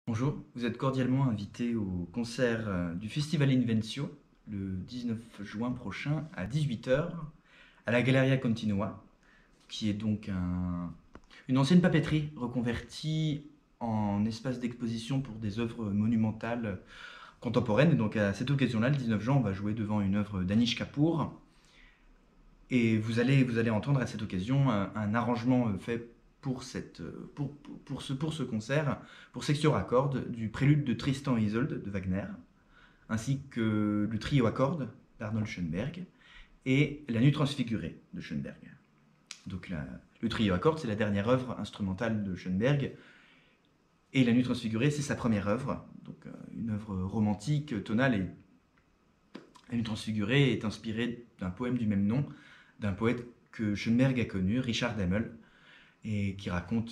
Bonjour, vous êtes cordialement invité au concert du Festival Invencio le 19 juin prochain à 18 heures à la Galleria Continua, qui est donc une ancienne papeterie reconvertie en espace d'exposition pour des œuvres monumentales contemporaines. Et donc à cette occasion-là, le 19 juin, on va jouer devant une œuvre d'Anish Kapoor. Et vous allez entendre à cette occasion un arrangement fait pour ce concert, pour section à cordes, du prélude de Tristan et Isolde de Wagner, ainsi que le trio à cordes d'Arnold Schoenberg et la Nuit transfigurée de Schoenberg. Donc le trio à cordes, c'est la dernière œuvre instrumentale de Schoenberg, et la Nuit transfigurée, c'est sa première œuvre, donc une œuvre romantique, tonale, et la Nuit transfigurée est inspirée d'un poème du même nom, d'un poète que Schoenberg a connu, Richard Damel, et qui raconte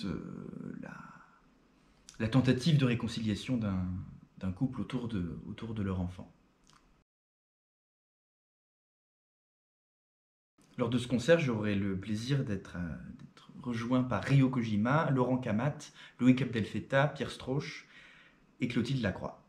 la tentative de réconciliation d'un couple autour de leur enfant. Lors de ce concert, j'aurai le plaisir d'être rejoint par Ryo Kojima, Laurent Kamat, Loïc Abdelfeta, Pierre Strauch et Clotilde Lacroix.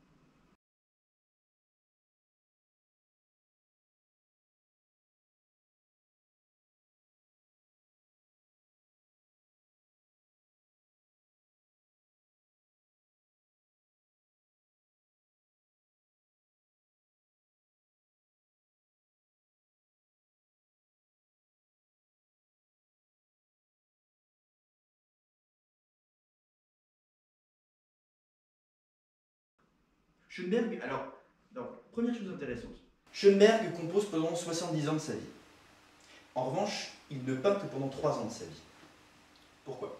Schoenberg, alors, première chose intéressante, Schoenberg compose pendant 70 ans de sa vie. En revanche, il ne peint que pendant 3 ans de sa vie. Pourquoi?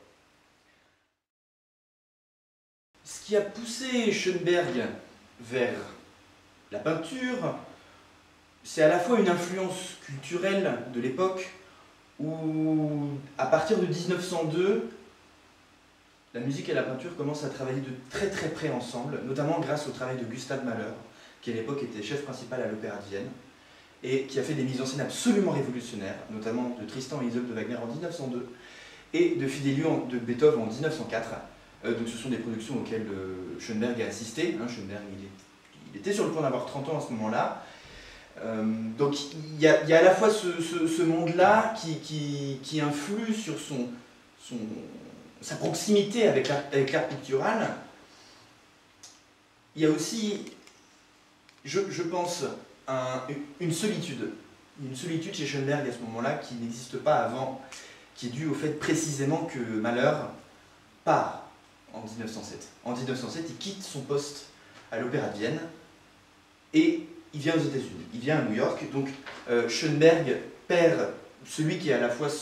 Ce qui a poussé Schoenberg vers la peinture, c'est à la fois une influence culturelle de l'époque où, à partir de 1902, la musique et la peinture commencent à travailler de très très près ensemble, notamment grâce au travail de Gustav Mahler, qui à l'époque était chef principal à l'Opéra de Vienne, et qui a fait des mises en scène absolument révolutionnaires, notamment de Tristan et Isolde de Wagner en 1902, et de Fidelio de Beethoven en 1904. Donc ce sont des productions auxquelles Schoenberg a assisté. Schoenberg, il était sur le point d'avoir 30 ans à ce moment-là. Donc il y a à la fois ce monde-là qui influe sur sa proximité avec l'art pictural. Il y a aussi, je pense, une solitude chez Schoenberg à ce moment-là qui n'existe pas avant, qui est due au fait précisément que Mahler part en 1907. En 1907, il quitte son poste à l'Opéra de Vienne et il vient aux États-Unis, il vient à New York. Donc Schoenberg perd celui qui est à la fois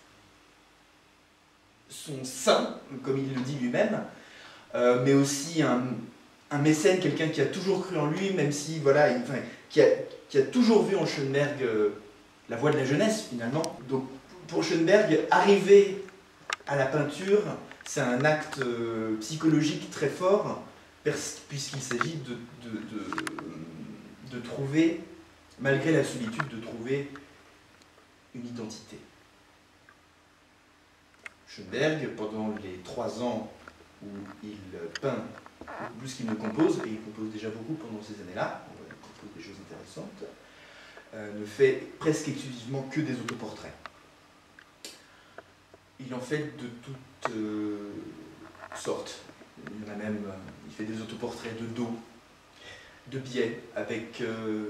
son saint, comme il le dit lui-même, mais aussi un mécène, quelqu'un qui a toujours cru en lui, même si, voilà, qui a toujours vu en Schoenberg la voie de la jeunesse, finalement. Donc, pour Schoenberg, arriver à la peinture, c'est un acte psychologique très fort, puisqu'il s'agit de trouver, malgré la solitude, de trouver une identité. Schoenberg, pendant les 3 ans où il peint plus qu'il ne compose, et il compose déjà beaucoup pendant ces années-là, il compose des choses intéressantes, ne fait presque exclusivement que des autoportraits. Il en fait de toutes sortes. Il y en a même, il fait des autoportraits de dos, de biais, avec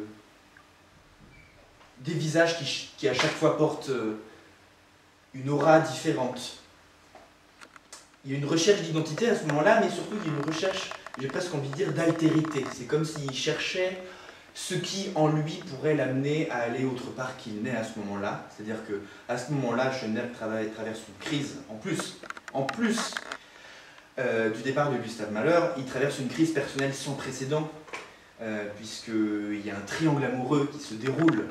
des visages qui à chaque fois portent une aura différente. Il y a une recherche d'identité à ce moment-là, mais surtout il y a une recherche, j'ai presque envie de dire, d'altérité. C'est comme s'il cherchait ce qui, en lui, pourrait l'amener à aller autre part qu'il n'est à ce moment-là. C'est-à-dire qu'à ce moment-là, Schoenberg traverse une crise. En plus du départ de Gustav Mahler, il traverse une crise personnelle sans précédent, puisqu'il y a un triangle amoureux qui se déroule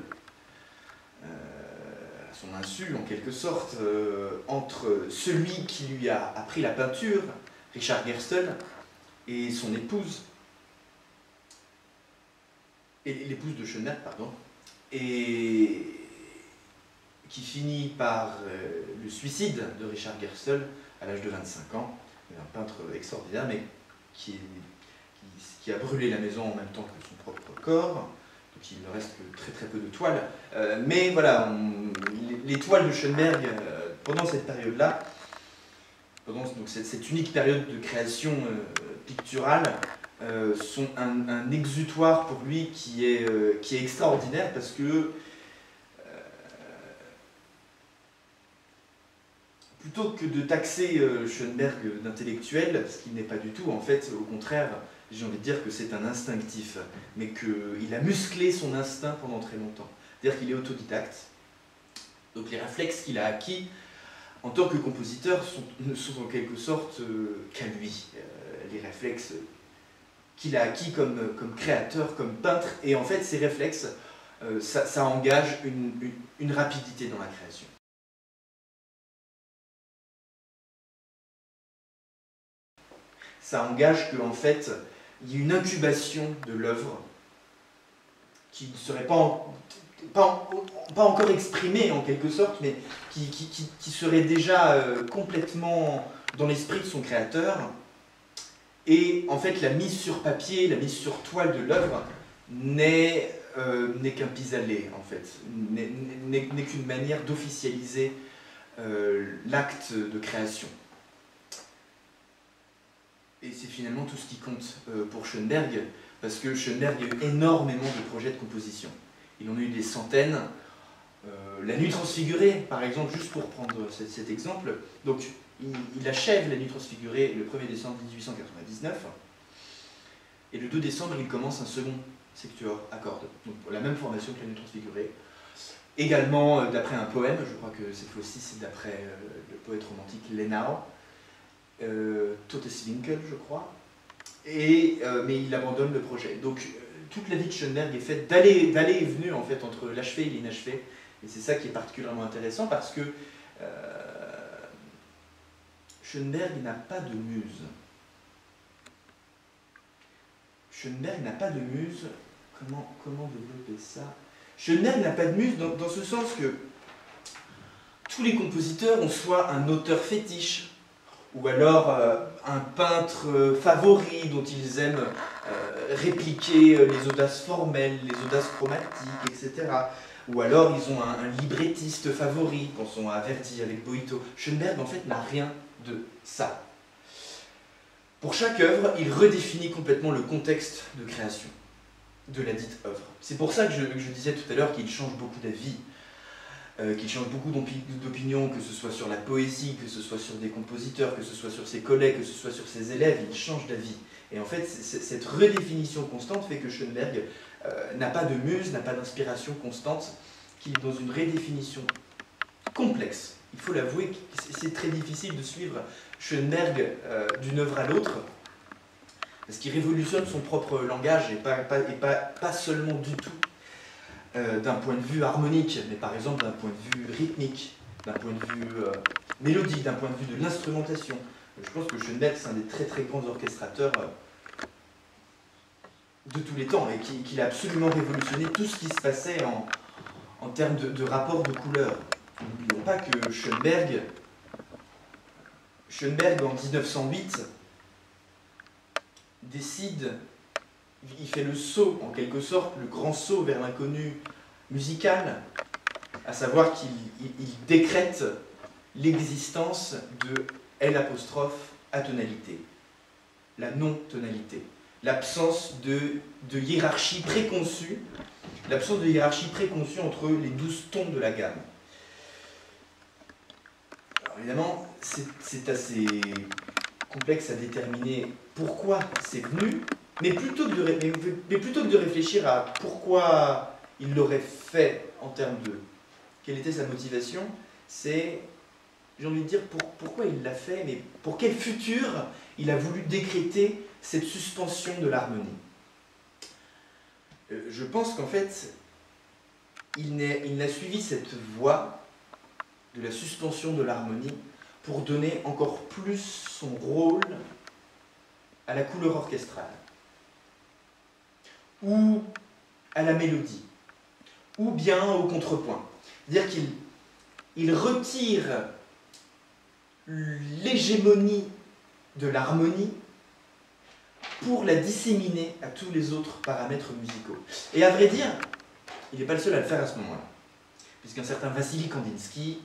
son insu en quelque sorte, entre celui qui lui a appris la peinture, Richard Gersten, et son épouse, et l'épouse de Schoenberg, pardon, et qui finit par le suicide de Richard Gersten à l'âge de 25 ans, un peintre extraordinaire, mais qui a brûlé la maison en même temps que son propre corps, donc il ne reste que très très peu de toiles. Mais voilà, les toiles de Schoenberg, pendant cette période-là, pendant donc, cette unique période de création picturale, sont un exutoire pour lui qui est extraordinaire parce que plutôt que de taxer Schoenberg d'intellectuel, ce qu'il n'est pas du tout, en fait, au contraire, j'ai envie de dire que c'est un instinctif, mais qu'il a musclé son instinct pendant très longtemps. C'est-à-dire qu'il est autodidacte, donc les réflexes qu'il a acquis en tant que compositeur ne sont en quelque sorte qu'à lui. Les réflexes qu'il a acquis comme créateur, comme peintre, et en fait ces réflexes, ça engage une rapidité dans la création. Ça engage qu'en fait, il y ait une incubation de l'œuvre qui ne serait pas encore exprimée en quelque sorte, mais qui serait déjà complètement dans l'esprit de son créateur. Et en fait, la mise sur papier, la mise sur toile de l'œuvre n'est qu'un pis-aller, en fait, n'est qu'une manière d'officialiser l'acte de création. Et c'est finalement tout ce qui compte pour Schoenberg, parce que Schoenberg a eu énormément de projets de composition. Il en a eu des centaines. La Nuit transfigurée, par exemple, juste pour prendre cet exemple, donc il achève La Nuit transfigurée le 1er décembre 1899, et le 2 décembre, il commence un second sectuor à cordes, donc la même formation que La Nuit transfigurée, également d'après un poème, je crois que cette fois-ci c'est d'après le poète romantique Lenau, Todeswinkel, je crois, mais il abandonne le projet. Donc toute la vie de Schoenberg est faite d'aller et venue en fait entre l'achevé et l'inachevé, et c'est ça qui est particulièrement intéressant parce que Schoenberg n'a pas de muse. Schoenberg n'a pas de muse. Comment développer ça? Schoenberg n'a pas de muse dans ce sens que tous les compositeurs ont soit un auteur fétiche, ou alors un peintre favori dont ils aiment répliquer les audaces formelles, les audaces chromatiques, etc. Ou alors ils ont un librettiste favori, pensons à Verdi avec Boito. Schoenberg en fait n'a rien de ça. Pour chaque œuvre, il redéfinit complètement le contexte de création de la dite œuvre. C'est pour ça que je disais tout à l'heure qu'il change beaucoup d'avis, qu'il change beaucoup d'opinion, que ce soit sur la poésie, que ce soit sur des compositeurs, que ce soit sur ses collègues, que ce soit sur ses élèves, il change d'avis. Et en fait, cette redéfinition constante fait que Schoenberg n'a pas de muse, n'a pas d'inspiration constante, qu'il est dans une redéfinition complexe. Il faut l'avouer, c'est très difficile de suivre Schoenberg d'une œuvre à l'autre, parce qu'il révolutionne son propre langage, et pas seulement du tout d'un point de vue harmonique, mais par exemple d'un point de vue rythmique, d'un point de vue mélodique, d'un point de vue de l'instrumentation. Je pense que Schoenberg, c'est un des très très grands orchestrateurs de tous les temps, et qu'il a absolument révolutionné tout ce qui se passait en termes de rapport de couleurs. N'oublions pas que Schoenberg en 1908 décide, il fait le saut en quelque sorte, le grand saut vers l'inconnu musical, à savoir qu'il décrète l'existence de L' atonalité, la non-tonalité, l'absence de hiérarchie préconçue, entre les 12 tons de la gamme. Alors évidemment, c'est assez complexe à déterminer pourquoi c'est venu, mais plutôt que de réfléchir à pourquoi il l'aurait fait en termes de quelle était sa motivation, c'est, j'ai envie de dire, pourquoi il l'a fait, mais pour quel futur il a voulu décréter cette suspension de l'harmonie. Je pense qu'en fait, il n'a suivi cette voie de la suspension de l'harmonie pour donner encore plus son rôle à la couleur orchestrale, ou à la mélodie, ou bien au contrepoint. C'est-à-dire qu'il retire l'hégémonie de l'harmonie pour la disséminer à tous les autres paramètres musicaux. Et à vrai dire, il n'est pas le seul à le faire à ce moment-là, puisqu'un certain Vassili Kandinsky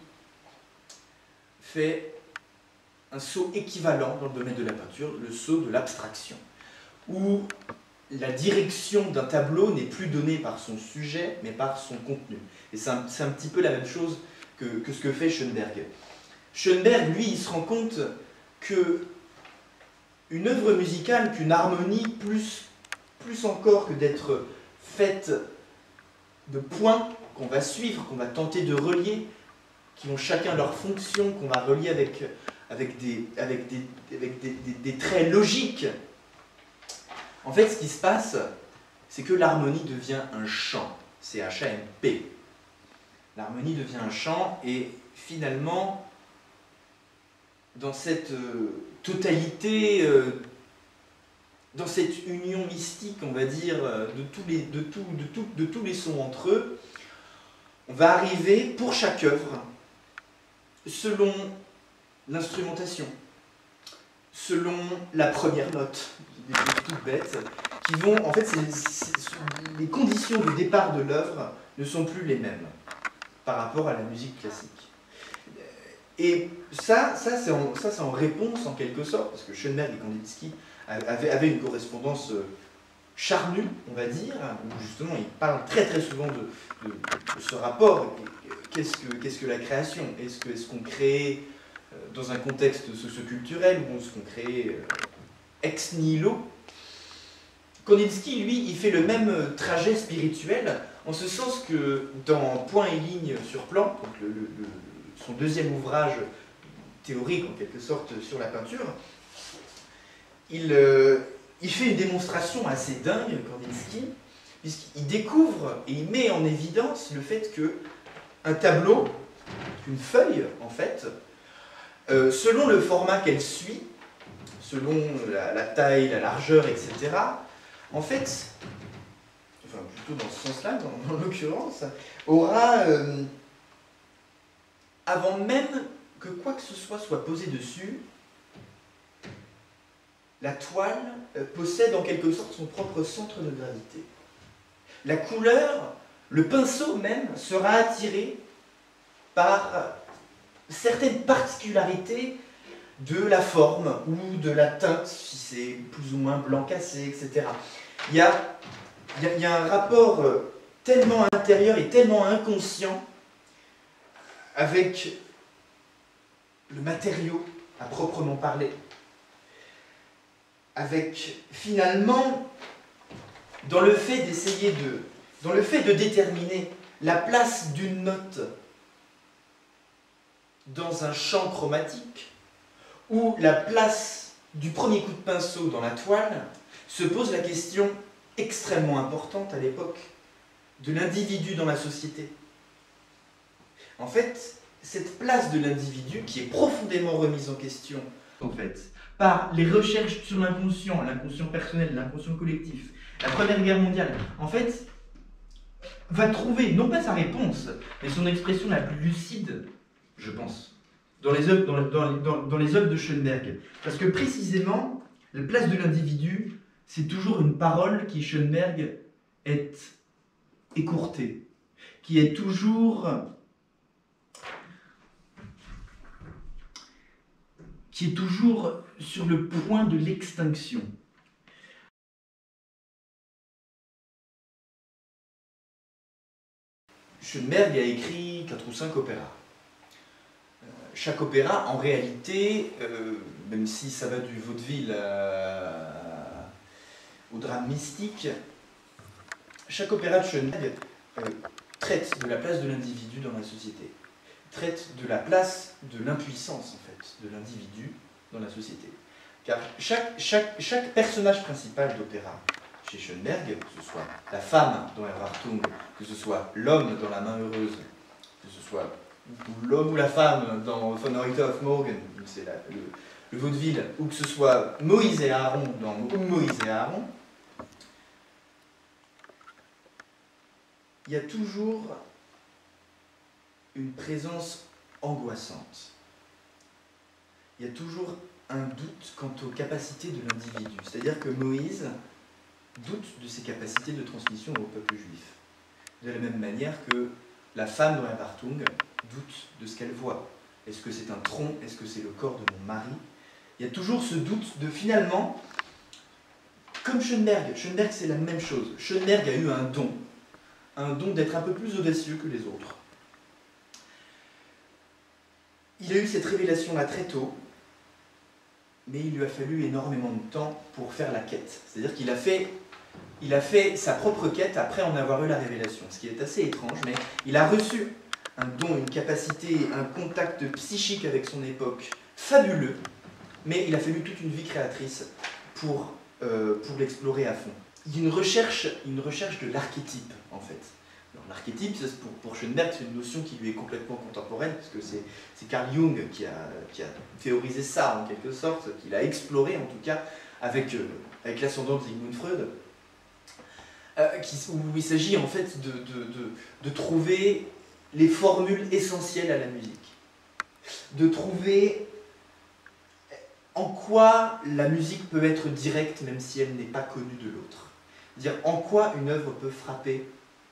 fait un saut équivalent dans le domaine de la peinture, le saut de l'abstraction, où la direction d'un tableau n'est plus donnée par son sujet, mais par son contenu. Et c'est un petit peu la même chose que ce que fait Schoenberg. Schoenberg, lui, il se rend compte que une œuvre musicale, qu'une harmonie, plus encore que d'être faite de points qu'on va suivre, qu'on va tenter de relier, qui ont chacun leur fonction, qu'on va relier avec des traits logiques. En fait, ce qui se passe, c'est que l'harmonie devient un chant. C'est H-A-M-P. L'harmonie devient un chant, et finalement, dans cette totalité, dans cette union mystique, on va dire, de tous les sons entre eux, on va arriver, pour chaque œuvre, selon l'instrumentation, selon la première note, des choses toutes bêtes, qui vont, en fait, les conditions de départ de l'œuvre ne sont plus les mêmes par rapport à la musique classique. Et ça c'est en réponse, en quelque sorte, parce que Schoenberg et Kandinsky avaient une correspondance charnue, on va dire, où justement ils parlent très très souvent de ce rapport. Qu'est-ce que la création? Est-ce qu'on crée dans un contexte socioculturel, ou est-ce qu'on crée ex nihilo? Kandinsky, lui, il fait le même trajet spirituel, en ce sens que dans Point et ligne sur plan, donc son deuxième ouvrage théorique en quelque sorte sur la peinture, il fait une démonstration assez dingue, Kandinsky, puisqu'il découvre et il met en évidence le fait que un tableau, une feuille en fait, selon le format qu'elle suit, selon la taille, la largeur, etc., en fait, enfin plutôt dans ce sens-là, dans l'occurrence, aura, avant même que quoi que ce soit posé dessus, la toile possède en quelque sorte son propre centre de gravité. La couleur, le pinceau même, sera attiré par certaines particularités de la forme ou de la teinte, si c'est plus ou moins blanc cassé, etc. Il y a un rapport tellement intérieur et tellement inconscient avec le matériau à proprement parler, avec finalement, dans le fait de déterminer la place d'une note dans un champ chromatique, ou la place du premier coup de pinceau dans la toile, se pose la question extrêmement importante à l'époque de l'individu dans la société. En fait, cette place de l'individu, qui est profondément remise en question, en fait, par les recherches sur l'inconscient, l'inconscient personnel, l'inconscient collectif, la Première Guerre mondiale, en fait, va trouver, non pas sa réponse, mais son expression la plus lucide, je pense, dans les œuvres de Schoenberg. Parce que précisément, la place de l'individu, c'est toujours une parole qui, Schoenberg, est écourtée, qui est toujours sur le point de l'extinction. Schoenberg a écrit 4 ou 5 opéras. Chaque opéra, en réalité, même si ça va du vaudeville au drame mystique, chaque opéra de Schoenberg traite de la place de l'individu dans la société, traite de la place de l'impuissance, en fait, de l'individu dans la société. Car chaque personnage principal d'opéra chez Schoenberg, que ce soit la femme dans Erwartung, que ce soit l'homme dans La Main Heureuse, que ce soit l'homme ou la femme dans Von Heute auf Morgen, c'est le vaudeville, ou que ce soit Moïse et Aaron dans Moïse et Aaron, il y a toujours une présence angoissante. Il y a toujours un doute quant aux capacités de l'individu. C'est-à-dire que Moïse doute de ses capacités de transmission au peuple juif. De la même manière que la femme dans la Wartung doute de ce qu'elle voit. Est-ce que c'est un tronc? Est-ce que c'est le corps de mon mari? Il y a toujours ce doute de finalement, comme Schoenberg c'est la même chose. Schoenberg a eu un don d'être un peu plus audacieux que les autres. Il a eu cette révélation-là très tôt, mais il lui a fallu énormément de temps pour faire la quête. C'est-à-dire qu'il a fait sa propre quête après en avoir eu la révélation, ce qui est assez étrange, mais il a reçu un don, une capacité, un contact psychique avec son époque fabuleux, mais il a fallu toute une vie créatrice pour l'explorer à fond. Il y a une recherche de l'archétype, en fait. L'archétype, pour Schoenberg, c'est une notion qui lui est complètement contemporaine, parce que c'est Carl Jung qui a théorisé ça, en quelque sorte, qu'il a exploré, en tout cas, avec l'ascendant de Sigmund Freud, où il s'agit, en fait, de trouver les formules essentielles à la musique. De trouver en quoi la musique peut être directe, même si elle n'est pas connue de l'autre. Dire en quoi une œuvre peut frapper,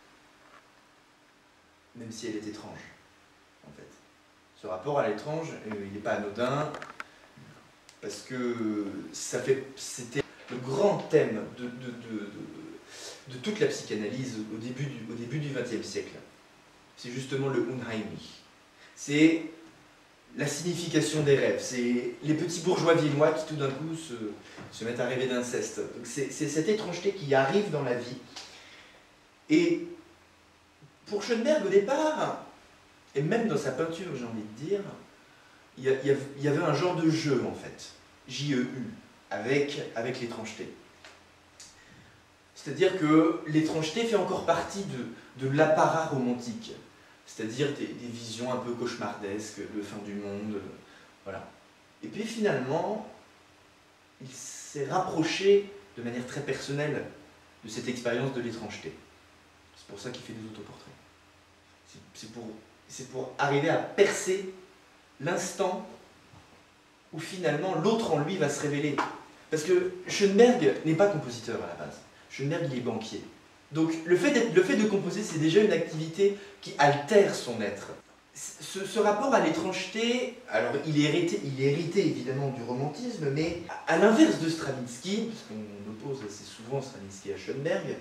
même si elle est étrange, en fait. Ce rapport à l'étrange, il n'est pas anodin, parce que c'était le grand thème de toute la psychanalyse au début du XXe siècle. C'est justement le Unheimlich. C'est la signification des rêves. C'est les petits bourgeois viennois qui tout d'un coup se mettent à rêver d'inceste. C'est cette étrangeté qui arrive dans la vie. Et pour Schoenberg, au départ, et même dans sa peinture, j'ai envie de dire, il y avait un genre de jeu, en fait, J-E-U, avec l'étrangeté. C'est-à-dire que l'étrangeté fait encore partie de l'apparat romantique, c'est-à-dire des visions un peu cauchemardesques, de fin du monde, voilà. Et puis finalement, il s'est rapproché de manière très personnelle de cette expérience de l'étrangeté. C'est pour ça qu'il fait des autoportraits. C'est pour arriver à percer l'instant où finalement l'autre en lui va se révéler. Parce que Schoenberg n'est pas compositeur à la base. Schoenberg, il est banquier. Donc le fait de composer, c'est déjà une activité qui altère son être. Ce rapport à l'étrangeté, alors il est hérité évidemment du romantisme, mais à l'inverse de Stravinsky, parce qu'on oppose assez souvent Stravinsky à Schoenberg,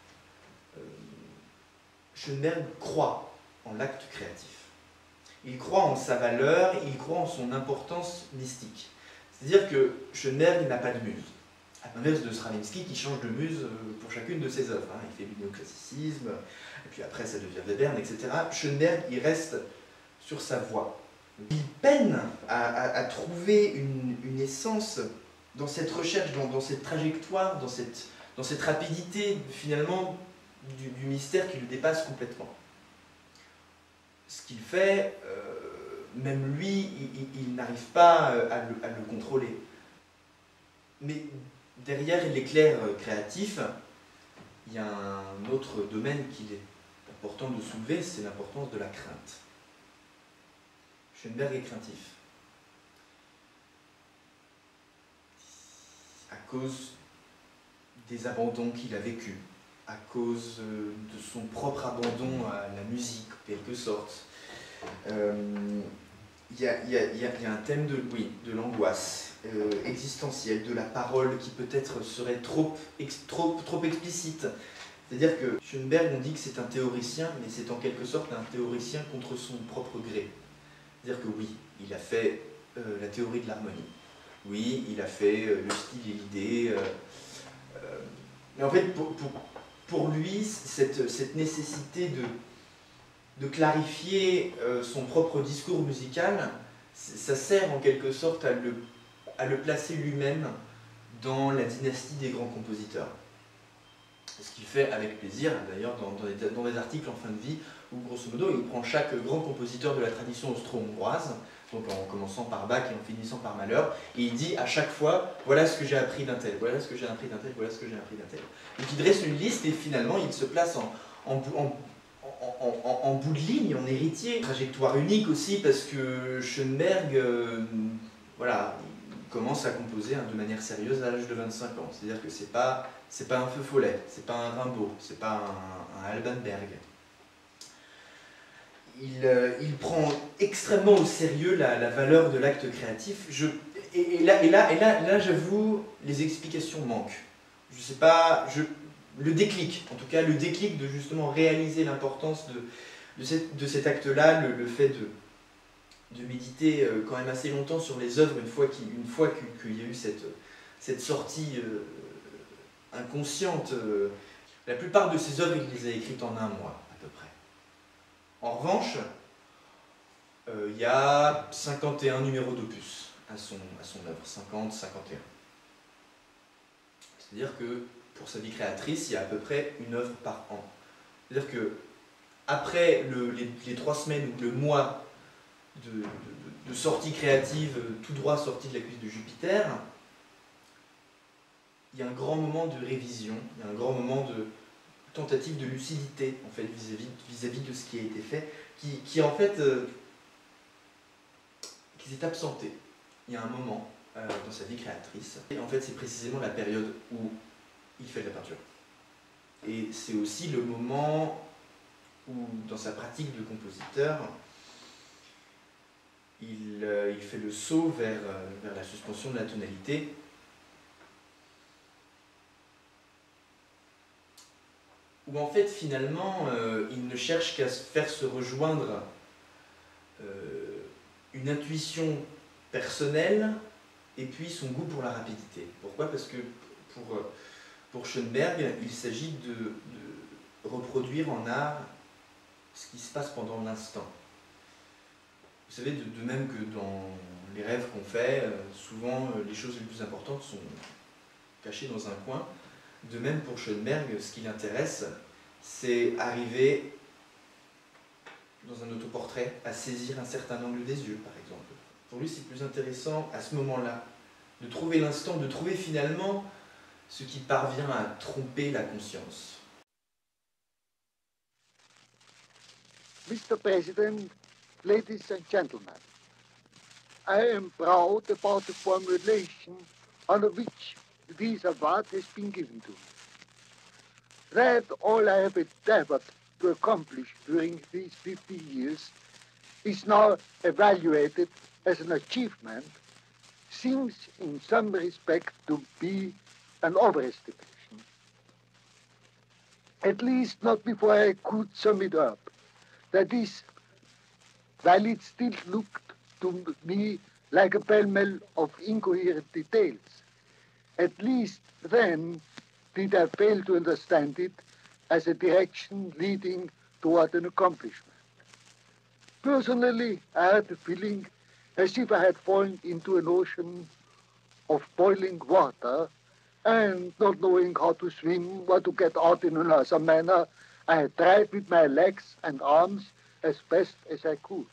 Schoenberg croit en l'acte créatif. Il croit en sa valeur, il croit en son importance mystique. C'est-à-dire que Schoenberg n'a pas de muse. À l'inverse de Stravinsky qui change de muse pour chacune de ses œuvres. Il fait du néoclassicisme, et puis après ça devient Webern, etc. Schoenberg, il reste sur sa voie. Il peine à trouver une essence dans cette recherche, dans cette trajectoire, dans cette rapidité finalement du mystère qui le dépasse complètement. Ce qu'il fait, même lui, il n'arrive pas à le contrôler. Mais derrière l'éclair créatif, il y a un autre domaine qu'il est important de soulever, c'est l'importance de la crainte. Schoenberg est craintif. À cause des abandons qu'il a vécus, à cause de son propre abandon à la musique, en quelque sorte. Il y a un thème de l'angoisse existentielle, de la parole qui peut-être serait trop explicite. C'est-à-dire que Schoenberg, on dit que c'est un théoricien, mais c'est en quelque sorte un théoricien contre son propre gré. C'est-à-dire que oui, il a fait la théorie de l'harmonie. Oui, il a fait le style et l'idée. Mais en fait, pour lui, cette nécessité de clarifier son propre discours musical, ça sert en quelque sorte à le placer lui-même dans la dynastie des grands compositeurs. Ce qu'il fait avec plaisir, d'ailleurs, dans des articles en fin de vie, où grosso modo, il prend chaque grand compositeur de la tradition austro-hongroise, donc en commençant par Bach et en finissant par Mahler, et il dit à chaque fois, voilà ce que j'ai appris d'un tel, voilà ce que j'ai appris d'un tel, voilà ce que j'ai appris d'un tel. Donc il dresse une liste et finalement il se place en bout de ligne, en héritier. Trajectoire unique aussi parce que Schoenberg, voilà, commence à composer de manière sérieuse à l'âge de 25 ans. C'est-à-dire que c'est pas un Feu Follet, c'est pas un Rimbaud, c'est pas un Alban Berg. Il prend extrêmement au sérieux la valeur de l'acte créatif. Et là j'avoue, les explications manquent. Je sais pas, le déclic, en tout cas le déclic de justement réaliser l'importance de cet acte-là, le fait de méditer quand même assez longtemps sur les œuvres une fois qu'il y a eu cette sortie inconsciente. La plupart de ces œuvres, il les a écrites en un mois, à peu près. En revanche, il y a 51 numéros d'opus à son œuvre, 50, 51. C'est-à-dire que pour sa vie créatrice, il y a à peu près une œuvre par an. C'est-à-dire que après les 3 semaines ou le mois de sortie créative, tout droit sorti de la cuisse de Jupiter, il y a un grand moment de révision, il y a un grand moment de tentative de lucidité en fait, vis-à-vis de ce qui a été fait, qui en fait qui s'est absenté. Il y a un moment dans sa vie créatrice, et en fait c'est précisément la période où il fait de la peinture. Et c'est aussi le moment où, dans sa pratique de compositeur, il fait le saut vers la suspension de la tonalité. Où en fait finalement il ne cherche qu'à faire se rejoindre une intuition personnelle et puis son goût pour la rapidité. Pourquoi? Parce que pour Schoenberg, il s'agit de reproduire en art ce qui se passe pendant l'instant. Vous savez, de même que dans les rêves qu'on fait, souvent les choses les plus importantes sont cachées dans un coin. De même pour Schoenberg, ce qui l'intéresse, c'est arriver dans un autoportrait à saisir un certain angle des yeux, par exemple. Pour lui, c'est plus intéressant à ce moment-là de trouver l'instant, de trouver finalement ce qui parvient à tromper la conscience. Mr. President, ladies and gentlemen, I am proud about the formulation on which this award has been given to me. That all I have endeavored to accomplish during these 50 years is now evaluated as an achievement seems in some respect to be an overestimation. At least not before I could sum it up. That is, while it still looked to me like a pell-mell of incoherent details, at least then did I fail to understand it as a direction leading toward an accomplishment. Personally, I had the feeling as if I had fallen into an ocean of boiling water and not knowing how to swim or to get out in another manner, I had tried with my legs and arms as best as I could.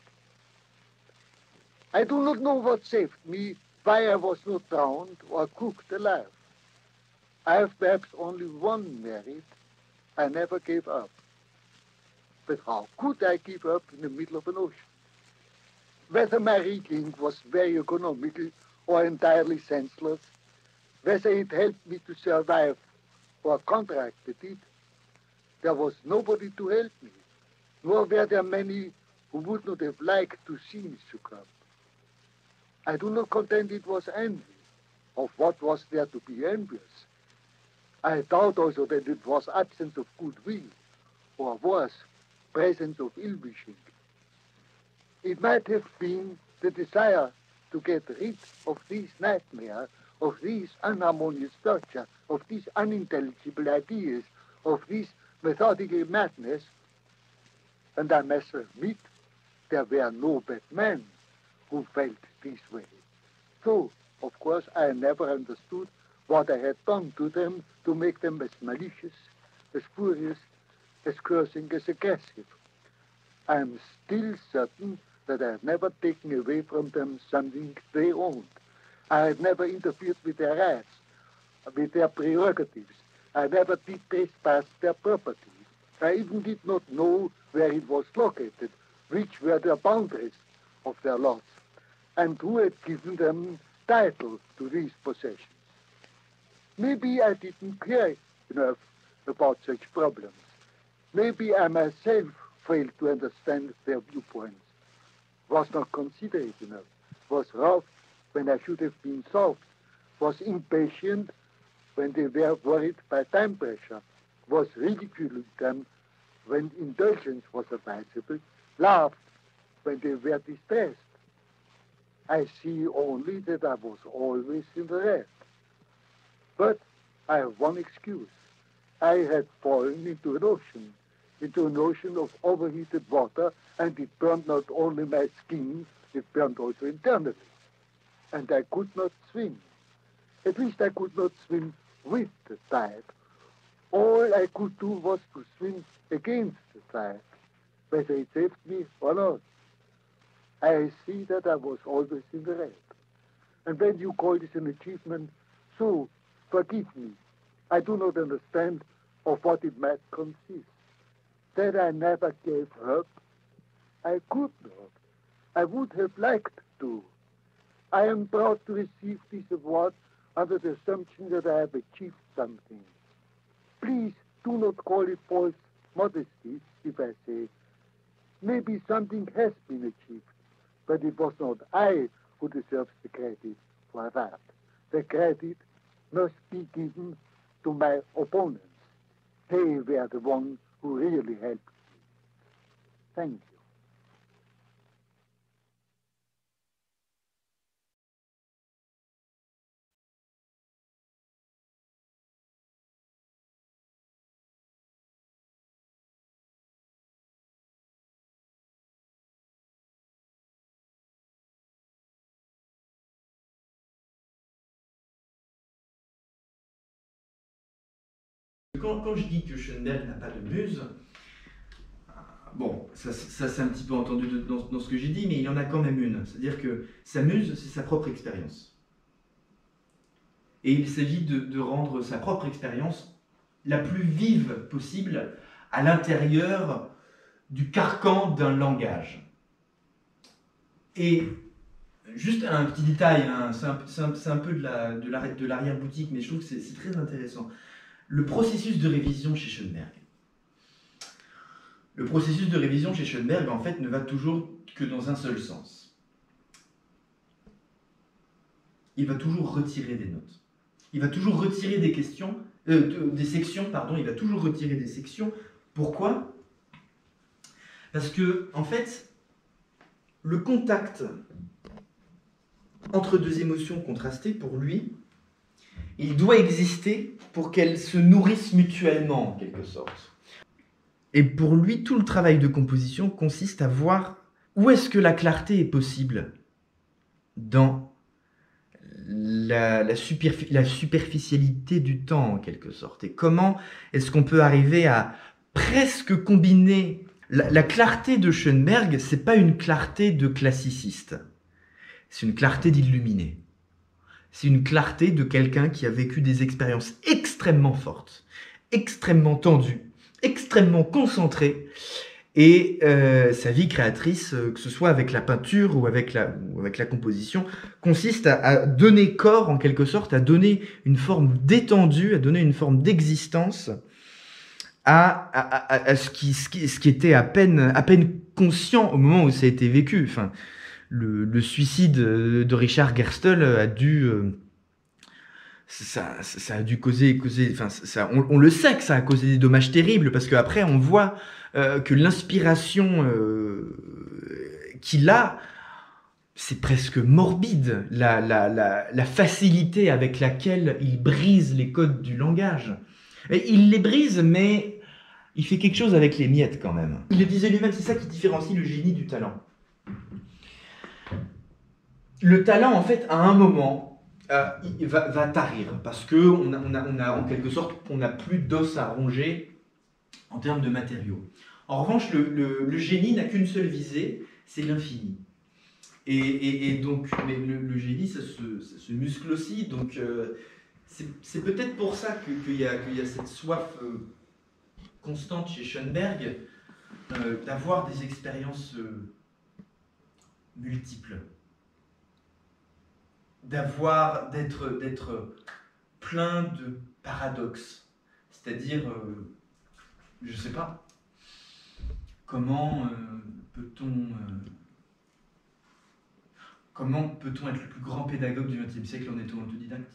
I do not know what saved me, why I was not drowned or cooked alive. I have perhaps only one merit: I never gave up. But how could I give up in the middle of an ocean? Whether my rigging was very economical or entirely senseless, whether it helped me to survive or contracted it, there was nobody to help me, nor were there many who would not have liked to see me succumb. I do not contend it was envy. Of what was there to be envious? I doubt also that it was absence of goodwill, or worse, presence of ill-wishing. It might have been the desire to get rid of this nightmare, of this unharmonious torture, of these unintelligible ideas, of this methodical madness, and I must admit there were no bad men who felt this way. So, of course, I never understood what I had done to them to make them as malicious, as furious, as cursing, as aggressive. I am still certain that I have never taken away from them something they owned. I had never interfered with their rights, with their prerogatives. I never did trespass their property. I even did not know where it was located, which were the boundaries of their lots, and who had given them title to these possessions. Maybe I didn't care enough about such problems. Maybe I myself failed to understand their viewpoints, was not considerate enough, was rough when I should have been soft, was impatient when they were worried by time pressure, was ridiculing them when indulgence was advisable, laughed when they were distressed. I see only that I was always in the red. But I have one excuse. I had fallen into an ocean of overheated water, and it burned not only my skin, it burned also internally. And I could not swim. At least I could not swim with the tide. All I could do was to swim against the tide, whether it saved me or not. I see that I was always in the red. And when you call this an achievement, so forgive me. I do not understand of what it might consist. That I never gave up, I could not. I would have liked to. I am proud to receive this award under the assumption that I have achieved something. Please do not call it false modesty if I say, maybe something has been achieved, but it was not I who deserves the credit for that. The credit must be given to my opponents. They were the ones who really helped me. Thank you. Quand je dis que Schoenberg n'a pas de muse, bon, ça c'est un petit peu entendu dans ce que j'ai dit, mais il en a quand même une. C'est-à-dire que sa muse, c'est sa propre expérience. Et il s'agit de rendre sa propre expérience la plus vive possible à l'intérieur du carcan d'un langage. Et juste un petit détail, hein, c'est un peu de l'arrière-boutique, mais je trouve que c'est très intéressant. Le processus de révision chez Schoenberg. Le processus de révision chez Schoenberg, en fait, ne va toujours que dans un seul sens. Il va toujours retirer des notes. Il va toujours retirer des questions, des sections, pardon, il va toujours retirer des sections. Pourquoi ? Parce que, en fait, le contact entre deux émotions contrastées, pour lui, il doit exister pour qu'elles se nourrissent mutuellement, en quelque sorte. Et pour lui, tout le travail de composition consiste à voir où est-ce que la clarté est possible dans la superficialité du temps, en quelque sorte. Et comment est-ce qu'on peut arriver à presque combiner... La clarté de Schoenberg, c'est pas une clarté de classiciste. C'est une clarté d'illuminé. C'est une clarté de quelqu'un qui a vécu des expériences extrêmement fortes, extrêmement tendues, extrêmement concentrées. Et sa vie créatrice, que ce soit avec la peinture ou avec la composition, consiste à donner corps, en quelque sorte, à donner une forme d'étendue, à donner une forme d'existence à ce qui était à peine conscient au moment où ça a été vécu. Enfin, le suicide de Richard Gerstl a dû... ça a dû causer enfin, on le sait que ça a causé des dommages terribles, parce qu'après on voit que l'inspiration qu'il a, c'est presque morbide, la facilité avec laquelle il brise les codes du langage. Et il les brise, mais il fait quelque chose avec les miettes quand même. Il le disait lui-même, c'est ça qui différencie le génie du talent. Le talent, en fait, à un moment, il va tarir, parce qu'on a en quelque sorte, on n'a plus d'os à ronger en termes de matériaux. En revanche, le génie n'a qu'une seule visée, c'est l'infini. Et donc, mais le génie, ça se muscle aussi, donc c'est peut-être pour ça qu'il y a cette soif constante chez Schoenberg d'avoir des expériences multiples. d'être plein de paradoxes. C'est-à-dire, je sais pas, comment peut-on être le plus grand pédagogue du XXe siècle en étant autodidacte?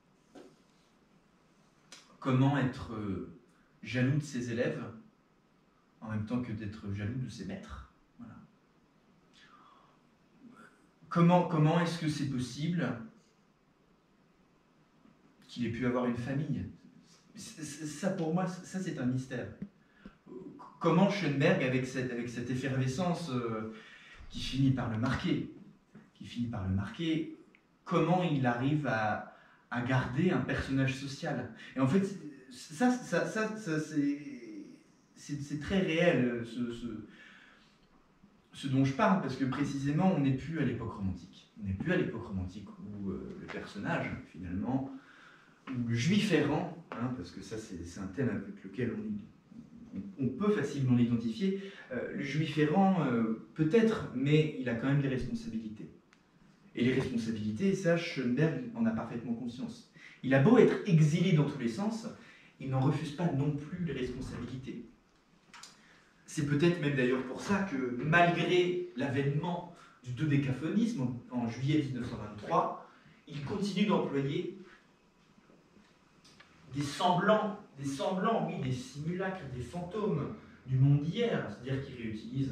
Comment être jaloux de ses élèves en même temps que d'être jaloux de ses maîtres? Voilà. Comment est-ce que c'est possible qu'il ait pu avoir une famille? Ça, pour moi, ça c'est un mystère. Comment Schoenberg, avec cette effervescence qui finit par le marquer, comment il arrive à garder un personnage social? Et en fait, ça c'est très réel, ce dont je parle, parce que précisément, on n'est plus à l'époque romantique. On n'est plus à l'époque romantique où le personnage, finalement, ou le juif errant, hein, parce que ça c'est un thème avec lequel on peut facilement l'identifier, le juif errant, peut-être, mais il a quand même des responsabilités. Et les responsabilités, ça, Schoenberg en a parfaitement conscience. Il a beau être exilé dans tous les sens, il n'en refuse pas non plus les responsabilités. C'est peut-être même d'ailleurs pour ça que, malgré l'avènement du dodécaphonisme en juillet 1923, il continue d'employer des semblants, oui, des simulacres, des fantômes du monde d'hier, c'est-à-dire qu'il réutilise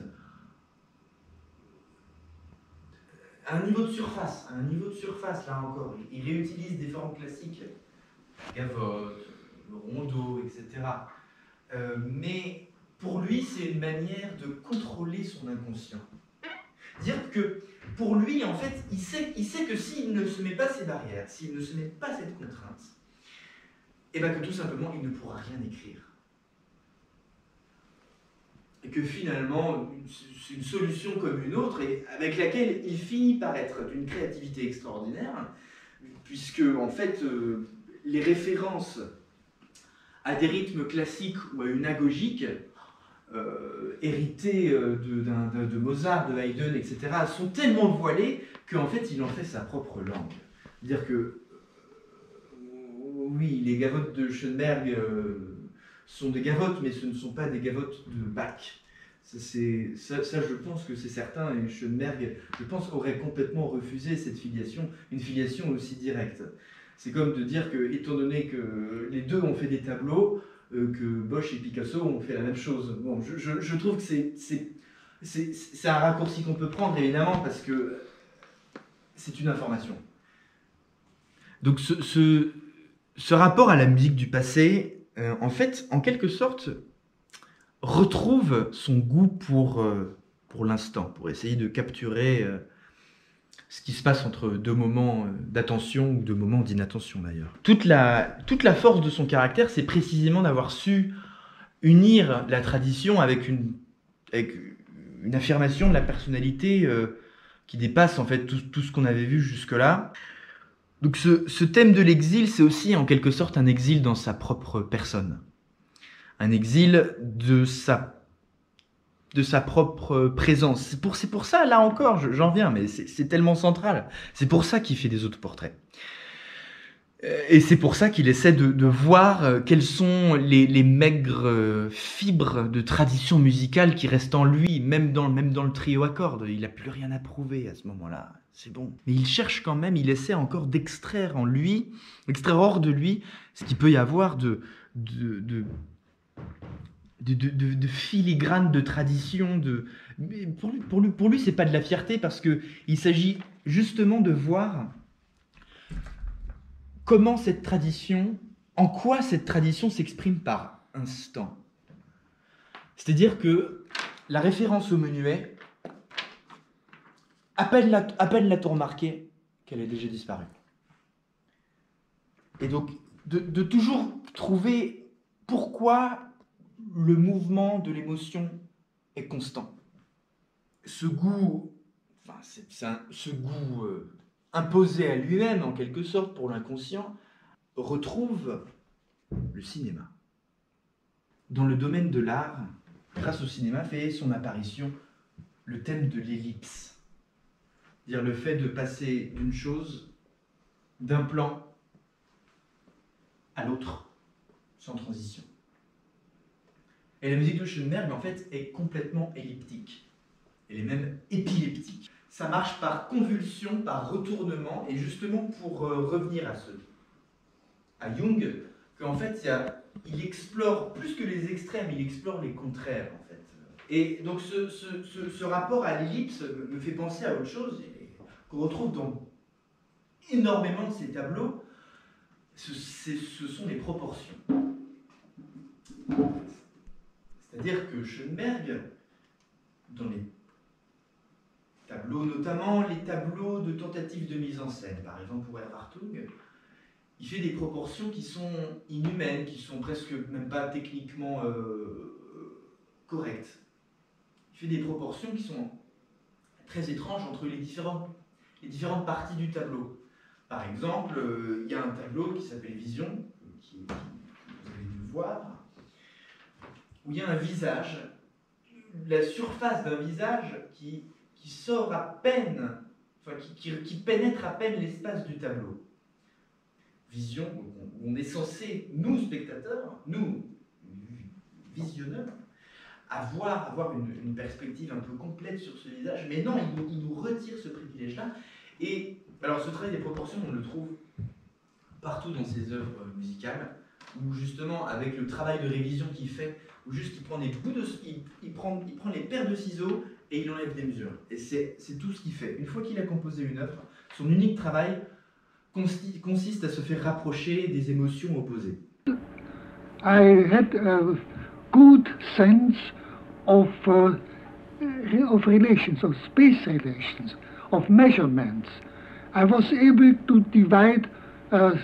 à un niveau de surface, là encore, il réutilise des formes classiques, la gavotte, le rondeau, etc. Mais pour lui, c'est une manière de contrôler son inconscient. Dire que pour lui, en fait, il sait que s'il ne se met pas ces barrières, s'il ne se met pas cette contrainte, et bien que tout simplement, il ne pourra rien écrire. Et que finalement, c'est une solution comme une autre, et avec laquelle il finit par être d'une créativité extraordinaire, puisque, en fait, les références à des rythmes classiques ou à une agogique, héritées de Mozart, de Haydn, etc., sont tellement voilées qu'en fait, il en fait sa propre langue. C'est-à-dire que, oui, les gavottes de Schoenberg sont des gavottes, mais ce ne sont pas des gavottes de Bach. Ça, je pense que c'est certain, et Schoenberg, je pense, aurait complètement refusé cette filiation, une filiation aussi directe. C'est comme de dire que, étant donné que les deux ont fait des tableaux, que Bosch et Picasso ont fait la même chose. Bon, je trouve que c'est un raccourci qu'on peut prendre, évidemment, parce que c'est une information. Donc ce rapport à la musique du passé, en fait, en quelque sorte, retrouve son goût pour l'instant, pour essayer de capturer ce qui se passe entre deux moments d'attention ou deux moments d'inattention d'ailleurs. Toute la force de son caractère, c'est précisément d'avoir su unir la tradition avec une affirmation de la personnalité qui dépasse en fait tout ce qu'on avait vu jusque-là. Donc ce thème de l'exil, c'est aussi en quelque sorte un exil dans sa propre personne. Un exil de sa propre présence. C'est pour ça, là encore, j'en viens, mais c'est tellement central. C'est pour ça qu'il fait des autoportraits. Et c'est pour ça qu'il essaie de voir quelles sont les maigres fibres de tradition musicale qui restent en lui, même dans le trio à cordes. Il n'a plus rien à prouver à ce moment-là. C'est bon. Mais il cherche quand même, il essaie encore d'extraire hors de lui, ce qu'il peut y avoir de filigrane de tradition. Pour lui, c'est pas de la fierté, parce qu'il s'agit justement de voir en quoi cette tradition s'exprime par instant. C'est-à-dire que la référence au menuet appelle la tour marquée qu'elle est déjà disparue. Et donc, de toujours trouver pourquoi le mouvement de l'émotion est constant. Ce goût, imposé à lui-même, en quelque sorte, pour l'inconscient, retrouve le cinéma. Dans le domaine de l'art, grâce au cinéma, fait son apparition le thème de l'ellipse. C'est-à-dire le fait de passer d'une chose d'un plan à l'autre, sans transition. Et la musique de Schoenberg, en fait, est complètement elliptique. Elle est même épileptique. Ça marche par convulsion, par retournement, et justement pour revenir à Jung, qu'en fait, il explore, plus que les extrêmes, il explore les contraires, en fait. Et donc ce rapport à l'ellipse me fait penser à autre chose, qu'on retrouve dans énormément de ces tableaux, ce sont les proportions. C'est-à-dire que Schoenberg, dans les tableaux, notamment les tableaux de tentatives de mise en scène, par exemple pour Erwartung, il fait des proportions qui sont inhumaines, qui sont presque même pas techniquement correctes. Il fait des proportions qui sont très étranges entre les différentes parties du tableau. Par exemple, il y a un tableau qui s'appelle Vision, que vous avez dû voir, où il y a un visage, la surface d'un visage qui sort à peine, enfin qui pénètre à peine l'espace du tableau. Vision, où on est censé, nous spectateurs, nous visionneurs, avoir une perspective un peu complète sur ce visage, mais non, il nous retire ce privilège-là. Et alors ce travail des proportions, on le trouve partout dans ses œuvres musicales, où justement, avec le travail de révision qu'il fait, où juste il prend des bouts de... il prend les paires de ciseaux et il enlève des mesures. Et c'est tout ce qu'il fait. Une fois qu'il a composé une œuvre, son unique travail consiste à se faire rapprocher des émotions opposées. I had a good sense of relations, of space relations, of measurements. I was able to divide, let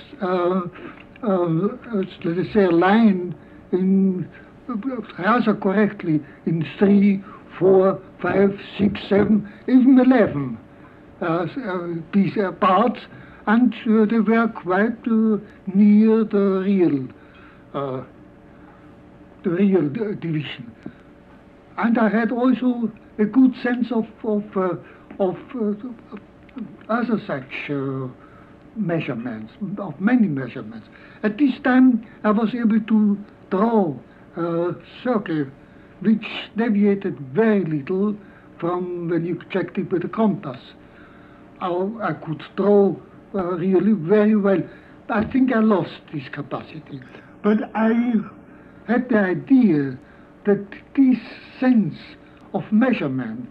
us say, a line in rather correctly in 3, 4, 5, 6, 7, even 11 parts, and they were quite near the real division. And I had also a good sense of other such measurements, of many measurements. At this time, I was able to draw a circle which deviated very little from when you checked it with a compass. I could draw really very well. I think I lost this capacity. But I had the idea that this sense of measurements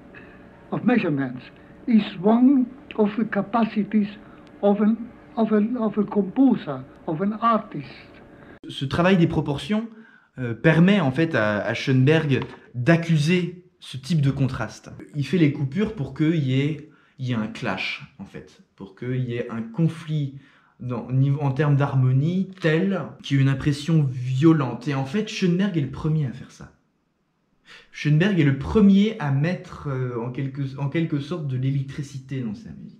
is one of the capacities of a composer, of an artist. Ce travail des proportions permet en fait à Schoenberg d'accuser ce type de contraste. Il fait les coupures pour qu'il y ait un clash, en fait, pour qu'il y ait un conflit en termes d'harmonie tel qu'il y ait une impression violente. Et en fait, Schoenberg est le premier à faire ça. Schoenberg est le premier à mettre en quelque sorte de l'électricité dans sa musique.